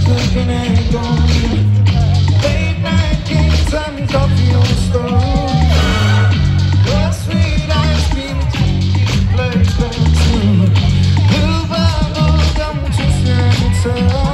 cooking and gone. Late night games and coffee on the stove. Your sweet ice cream keep playing too. Blue bubble gum to center.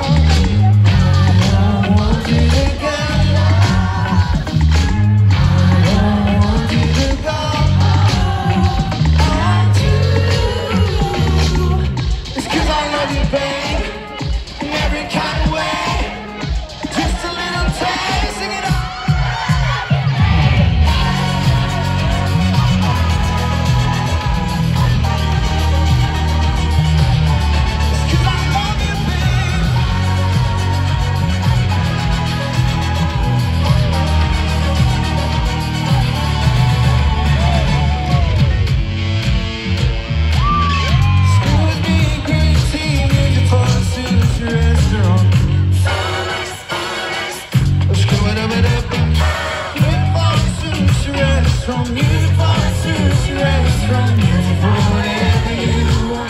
From you for sushi restaurant, whatever you want.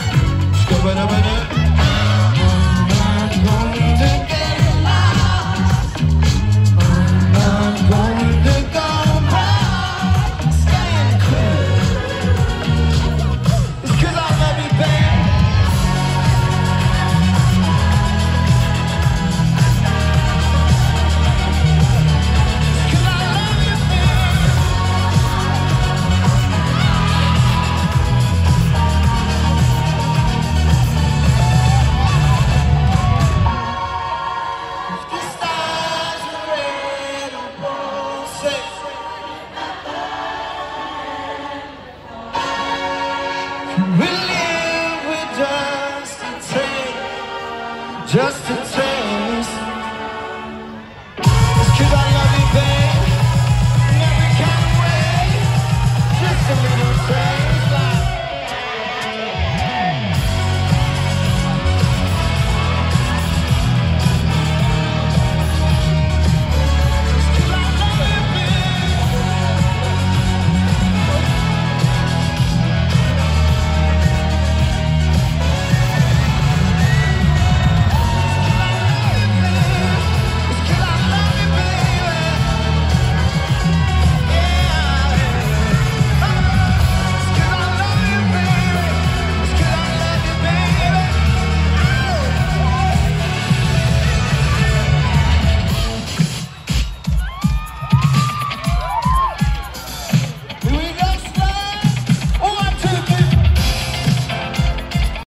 I'm not going to get lost. I'm not going to go back. Staying cool. It's 'cause I love you, babe. We live with just a taste, just a